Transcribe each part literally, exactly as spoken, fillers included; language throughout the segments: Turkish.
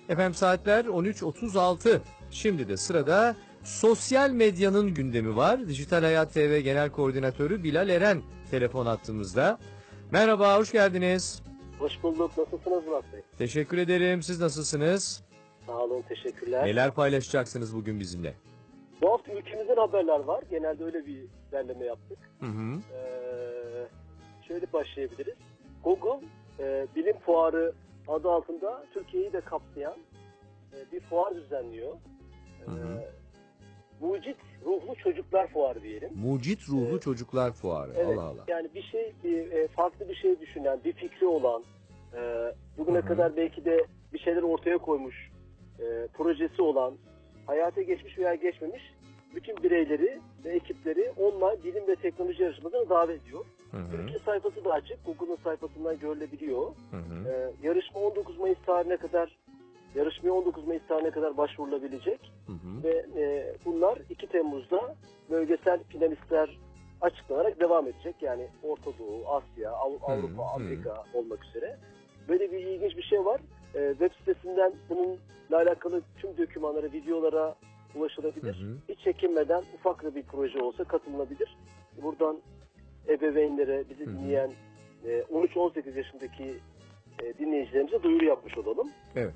Efendim saatler on üç otuz altı. Şimdi de sırada sosyal medyanın gündemi var. Dijital Hayat T V Genel Koordinatörü Bilal Eren telefon hattımızda. Merhaba, hoş geldiniz. Hoş bulduk. Nasılsınız Murat Bey? Teşekkür ederim. Siz nasılsınız? Sağ olun, teşekkürler. Neler paylaşacaksınız bugün bizimle? Bu hafta ülkemizden haberler var. Genelde öyle bir derleme yaptık. Hı hı. Ee, şöyle başlayabiliriz. Google e, Bilim Fuarı adı altında Türkiye'yi de kapsayan e, bir fuar düzenliyor. Ee, Hı hı. Mucit Ruhlu Çocuklar Fuarı diyelim. Mucit Ruhlu Evet. Çocuklar Fuarı. Evet, Allah Allah. yani bir şey, bir, e, farklı bir şey düşünen, bir fikri olan, e, bugüne Hı hı. kadar belki de bir şeyler ortaya koymuş, e, projesi olan, hayata geçmiş veya geçmemiş bütün bireyleri ve ekipleri online bilim ve teknoloji yarışmasına davet ediyor. Hı hı. Türkiye sayfası da açık, Google'ın sayfasından görülebiliyor. Hı hı. E, yarışma on dokuz Mayıs tarihine kadar, yarışmaya on dokuz Mayıs tarihine kadar başvurulabilecek. Hı hı. Ve e, bunlar iki Temmuz'da bölgesel finalistler açıklanarak devam edecek. Yani Orta Doğu, Asya, Av- Avrupa, hı. Amerika olmak üzere. Böyle bir ilginç bir şey var. E, web sitesinden bununla alakalı tüm dokümanlara, videolara ulaşılabilir. Hı hı. Hiç çekinmeden ufak da bir proje olsa katılınabilir. Buradan ebeveynlere, bizi Hı hı. dinleyen e, on üç on sekiz yaşındaki e, dinleyicilerimize duyuru yapmış olalım. Evet.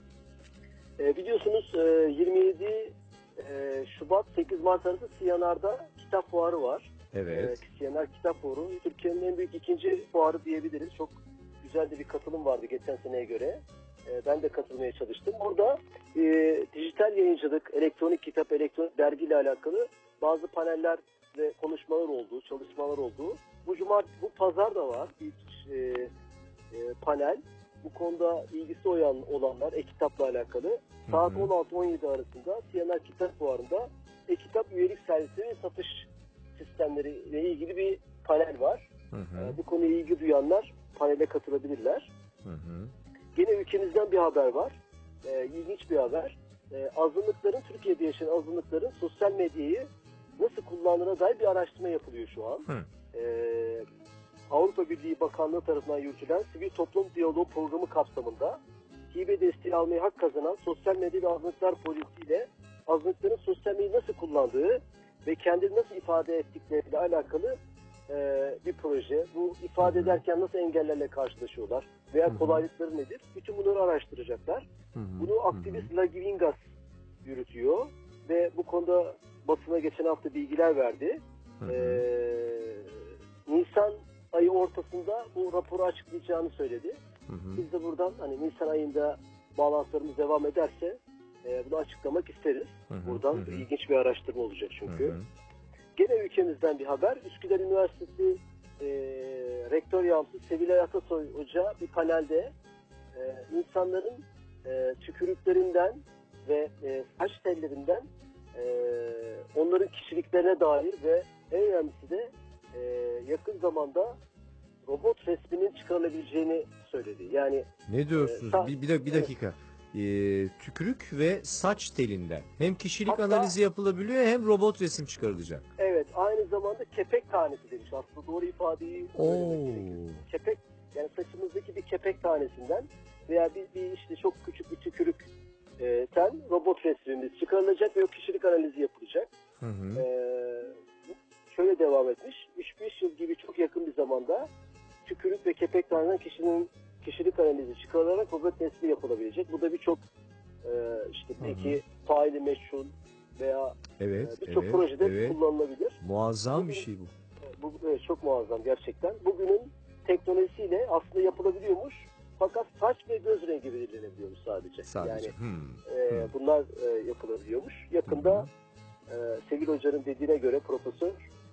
E, biliyorsunuz e, yirmi yedi e, Şubat sekiz Mart arası Siyanar'da kitap fuarı var. Evet. E, Siyanar Kitap Fuarı Türkiye'nin en büyük ikinci fuarı diyebiliriz. Çok güzel de bir katılım vardı geçen seneye göre. E, ben de katılmaya çalıştım. Orada e, dijital yayıncılık, elektronik kitap, elektronik dergi ile alakalı bazı paneller ve konuşmalar oldu, çalışmalar oldu. Bu cuma, bu pazar da var bir e, e, panel. Bu konuda ilgisi olan, olanlar e-kitapla alakalı saat Hı hı. on altı on yedi arasında Siyanar Kitap Fuarı'nda e-kitap üyelik servisi ve satış sistemleri ile ilgili bir panel var. Hı hı. Ee, bu konuya ilgi duyanlar panele katılabilirler. Hı hı. Gene ülkemizden bir haber var. Ee, ilginç bir haber. Ee, azınlıkların, Türkiye'de yaşayan azınlıkların sosyal medyayı nasıl kullandığına dair bir araştırma yapılıyor şu an. Hı. Ee, Avrupa Birliği Bakanlığı tarafından yürütülen Sivil Toplum Diyaloğu Programı kapsamında hibe desteği almaya hak kazanan sosyal medya ve azınlıklar polisiyle azınlıkların sosyal medyayı nasıl kullandığı ve kendini nasıl ifade ettikleriyle alakalı e, bir proje. Bu ifade Hı hı. ederken nasıl engellerle karşılaşıyorlar veya Hı hı. kolaylıkları nedir? Bütün bunları araştıracaklar. Hı hı. Bunu aktivist Lagivingas yürütüyor ve bu konuda basına geçen hafta bilgiler verdi. Hı hı. Ee, Nisan ayı ortasında bu raporu açıklayacağını söyledi. Hı hı. Biz de buradan hani Nisan ayında bağlantılarımız devam ederse e, bunu açıklamak isteriz. Hı hı. Buradan Hı hı. ilginç bir araştırma olacak çünkü. Hı hı. Gene ülkemizden bir haber. Üsküdar Üniversitesi e, Rektör Yardımcısı Sevilay Atasoy Hoca bir panelde e, insanların e, tükürüklerinden ve e, saç tellerinden e, onların kişiliklerine dair ve en önemlisi de e, yakın zamanda robot resminin çıkarılabileceğini söyledi. Yani Ne diyorsunuz? Ee, sa- bir, bir, de- bir dakika. Ee, tükürük ve saç telinden hem kişilik Hatta- analizi yapılabiliyor hem robot resim çıkarılacak. evet, aynı zamanda kepek tanesi demiş. Aslında doğru ifadeyi Oo. söylemek gerekiyor. Kepek, yani saçımızdaki bir kepek tanesinden veya bir, bir işte çok küçük bir tükürük e, ten robot resmimiz çıkarılacak ve o kişilik analizi yapılacak. Hı hı. Ee, şöyle devam etmiş. üç beş yıl gibi çok yakın bir zamanda tükürük ve kepek tanesinden kişinin kişilik analizi çıkarılarak robot resmi yapılabilecek. Bu da birçok e, işte belki faili meşhur veya Evet, e, birçok evet, projede evet. kullanılabilir. Muazzam Bu- bir şey bu. Bu evet, çok muazzam gerçekten. Bugünün teknolojisiyle aslında yapılabiliyormuş. Fakat saç ve göz rengi belirlenebiliyormuş sadece. Sadece. Yani Hmm. e, Hmm. bunlar e, yapılabiliyormuş. Yakında e, Sevil Hoca'nın dediğine göre profesör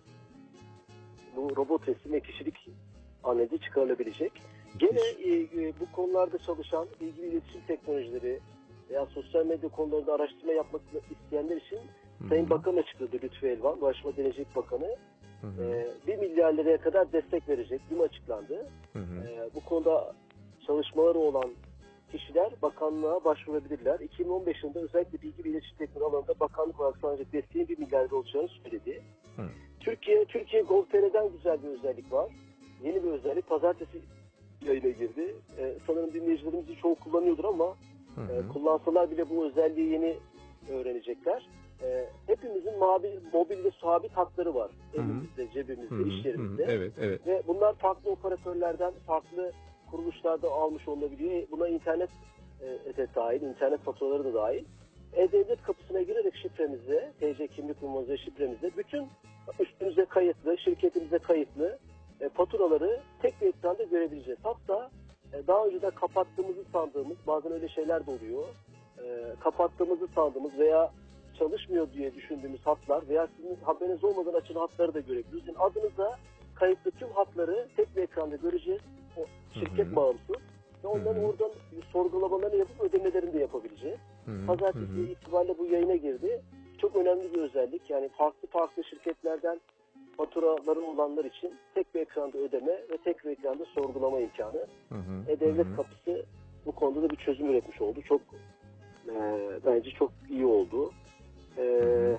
bu robot resim ve kişilik analizi çıkarılabilecek. Gene e, e, bu konularda çalışan bilgi ve iletişim teknolojileri veya sosyal medya konularında araştırma yapmak isteyenler için Hı hı. Sayın Bakan açıkladı, Lütfü Elvan, Ulaştırma Denizcilik Bakanı. Hı hı. E, bir milyar liraya kadar destek verecek. Dün açıklandı. Hı hı. E, bu konuda çalışmaları olan kişiler bakanlığa başvurabilirler. iki bin on beş yılında özellikle bilgi ve iletişim teknoloji alanında bakanlık olarak sağlanacak desteğin bir milyar lira olacağını söyledi. Hı. Türkiye, Türkiye Gov.tr'den güzel bir özellik var. Yeni bir özellik. Pazartesi yayına girdi. Ee, sanırım dinleyicilerimizin çoğu kullanıyordur ama Hı E, hı. kullansalar bile bu özelliği yeni öğrenecekler. E, hepimizin mobil, mobilde sabit hatları var. Hı hı. Elimizde, cebimizde, Hı hı. iş Hı hı. yerimizde. Evet, evet. Ve bunlar farklı operatörlerden, farklı kuruluşlarda almış olabiliyor. E, Buna internet e, de dahil, internet faturaları da dahil. E-Devlet kapısına girerek şifremizle, T C kimlik numaramızla şifremizle bütün üstümüze kayıtlı, şirketimize kayıtlı e, faturaları tek bir ekranda görebileceğiz. Hatta e, daha önceden kapattığımızı sandığımız, bazen öyle şeyler de oluyor. E, kapattığımızı sandığımız veya çalışmıyor diye düşündüğümüz hatlar veya sizin haberiniz olmadan açılan hatları da görebiliyoruz. Yani adınıza kayıtlı tüm hatları tek bir ekranda göreceğiz. O şirket Hı hı. bağımsız. Ve onların Hı hı. oradan sorgulamalarını yapıp ödemelerini de yapabileceğiz. Hı hı. Pazartesi Hı hı. itibariyle bu yayına girdi. Çok önemli bir özellik. Yani farklı farklı şirketlerden faturaları olanlar için tek bir ekranda ödeme ve tek bir ekranda sorgulama imkanı. Hı hı. E-Devlet Hı hı. kapısı bu konuda da bir çözüm üretmiş oldu. Çok e, bence çok iyi oldu. E, Hı hı.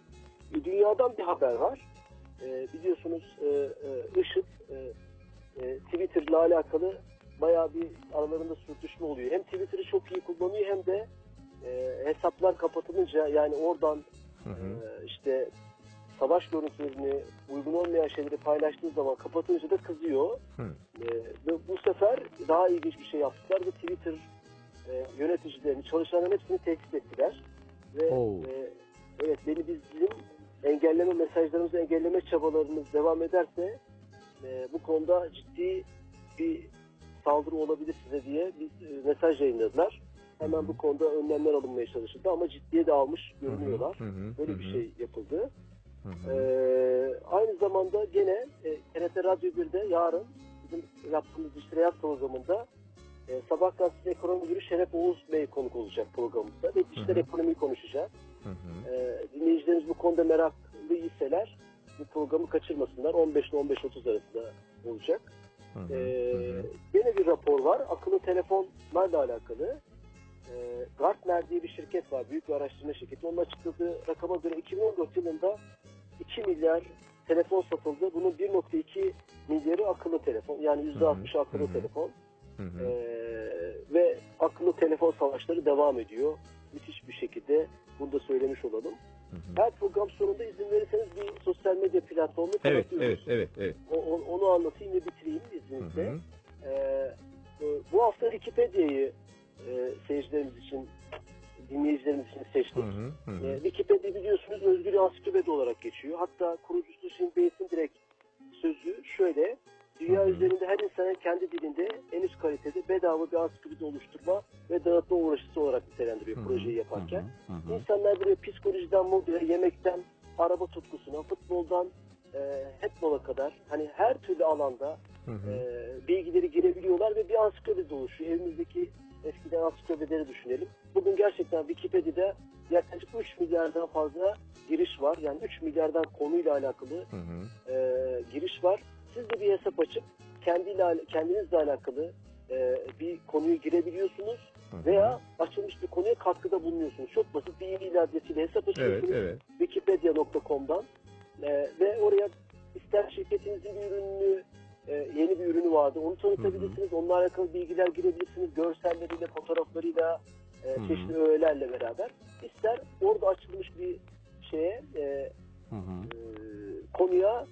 Dünyadan bir haber var. E, biliyorsunuz e, e, IŞİD e, e, Twitter'la alakalı bayağı bir aralarında sürtüşme oluyor. Hem Twitter'ı çok iyi kullanıyor hem de e, hesaplar kapatılınca yani oradan Hı e, hı. işte savaş görüntülerini, uygun olmayan şeyleri paylaştığı zaman kapatınca da kızıyor. Hı. E, ve bu sefer daha ilginç bir şey yaptılar ve Twitter e, yöneticilerini, çalışanların hepsini tehdit ettiler. Ve Oo. e, evet beni bizim engelleme mesajlarımızı engelleme çabalarımız devam ederse e, bu konuda ciddi bir saldırı olabilir size diye bir e, mesaj yayınladılar. Hemen Hı hı. bu konuda önlemler alınmaya çalışıldı ama ciddiye de almış Hı hı. görünüyorlar. Hı hı. Böyle Hı bir hı. şey yapıldı. Hı hı. Ee, aynı zamanda gene e, T R T Radyo birde yarın bizim yaptığımız Dijital Hayat programında e, Sabah gazetesi ekonomi müdürü Şeref Oğuz Bey konuk olacak programımızda ve dijital hı. ekonomiyi konuşacağız. Hı hı. Ee, dinleyicilerimiz bu konuda meraklı iseler bu programı kaçırmasınlar. on beş ile on beş otuz arasında olacak. Hı hı. Ee, Hı hı. Yine bir rapor var. Akıllı telefonlarla alakalı. Ee, Gartner diye bir şirket var. Büyük bir araştırma şirketi. Onun açıkladığı rakama göre iki bin on dört yılında iki milyar telefon satıldı. Bunun bir nokta iki milyarı akıllı telefon. Yani yüzde altmışı akıllı Hı hı. telefon. Hı hı. Ee, ve akıllı telefon savaşları devam ediyor. Müthiş bir şekilde. Bunu da söylemiş olalım. Hı hı. Her program sonunda izin verirseniz bir sosyal medya platformunu Evet, tanıtıyoruz. evet, evet, evet. O, o- onu anlatayım ve bitireyim Hı izninizle. hı. Ee, bu hafta Wikipedia'yı e, seyircilerimiz için, dinleyicilerimiz için Hı seçtik. hı. Hı E, hı. Wikipedia biliyorsunuz özgür ansiklopedi olarak geçiyor. Hatta kurucusu Jim Bates'in direkt sözü şöyle: dünya Hı hı. üzerinde her insanın kendi dilinde en üst kalitede bedava bir ansiklopedi oluşturma ve dağıtma uğraşısı olarak nitelendiriyor Hı hı. projeyi Hı yaparken. hı. Hı hı. İnsanlar buraya psikolojiden modaya, yemekten araba tutkusuna, futboldan e, handball'a kadar hani her türlü alanda Hı hı. e, bilgileri girebiliyorlar ve bir ansiklopedi oluşuyor. Evimizdeki eskiden ansiklopedileri düşünelim. Bugün gerçekten Wikipedia'da yaklaşık üç milyardan fazla giriş var. Yani üç milyardan konuyla alakalı Hı hı. e, giriş var. Siz de bir hesap açıp kendiyle, kendinizle alakalı e, bir konuyu girebiliyorsunuz Hı hı. veya açılmış bir konuya katkıda bulunuyorsunuz. Çok basit bir e-mail adresiyle hesap Evet, açıyorsunuz evet. wikipedia nokta com'dan e, ve oraya ister şirketinizin bir ürününü e, yeni bir ürünü vardı. Onu tanıtabilirsiniz. Onunla alakalı bilgiler girebilirsiniz. Görselleriyle, fotoğraflarıyla, e, Hı hı. çeşitli öğelerle beraber. İster orada açılmış bir şeye, e, Hı hı. e, konuya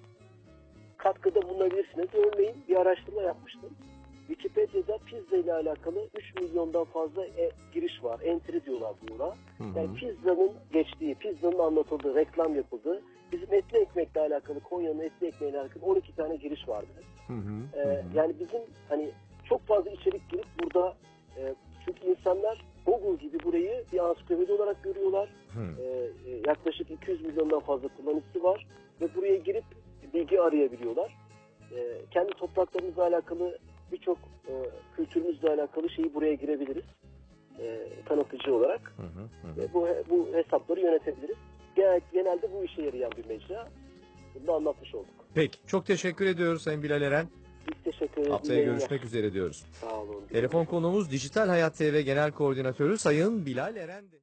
katkıda bulunabilirsiniz. Örneğin bir araştırma yapmıştım. Wikipedia'da pizza ile alakalı üç milyondan fazla e, giriş var. Entry diyorlar buna. Hı Yani hı. pizzanın geçtiği, pizzanın anlatıldığı, reklam yapıldığı, bizim etli ekmekle alakalı, Konya'nın etli ekmeğiyle alakalı on iki tane giriş vardı. Hı hı. Ee, Hı hı. yani bizim hani çok fazla içerik girip burada e, çünkü insanlar Google gibi burayı bir ansiklopedi olarak görüyorlar. Hı. Ee, e, yaklaşık iki yüz milyondan fazla kullanıcısı var ve buraya girip bilgi arayabiliyorlar. Ee, kendi topraklarımızla alakalı birçok e, kültürümüzle alakalı şeyi buraya girebiliriz e, tanıtıcı olarak. Hı hı. Hı hı. Ve bu, bu hesapları yönetebiliriz. Genel, genelde bu işe yarayan bir mecra. Bunu da anlatmış olduk. Peki, çok teşekkür ediyoruz Sayın Bilal Eren. Biz teşekkür ederiz. İyi Haftaya yayınlar. görüşmek üzere diyoruz. Sağ olun. Telefon konuğumuz Dijital Hayat T V Genel Koordinatörü Sayın Bilal Eren'di.